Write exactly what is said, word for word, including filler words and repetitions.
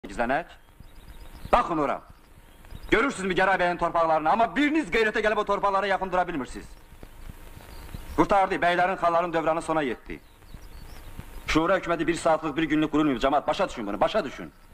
gizlenek. Bakın ora. Görürsünüz mü Geray Bey'in torpaqlarını ama biriniz gayrete gelip o torpaqlara yakın durabilmirsiniz. Kurtardı, beylerin, xalların dövranı sona yetti. Şura hükümeti bir saatlik, bir günlük kurulmuyor cemaat, başa düşün bunu, başa düşün.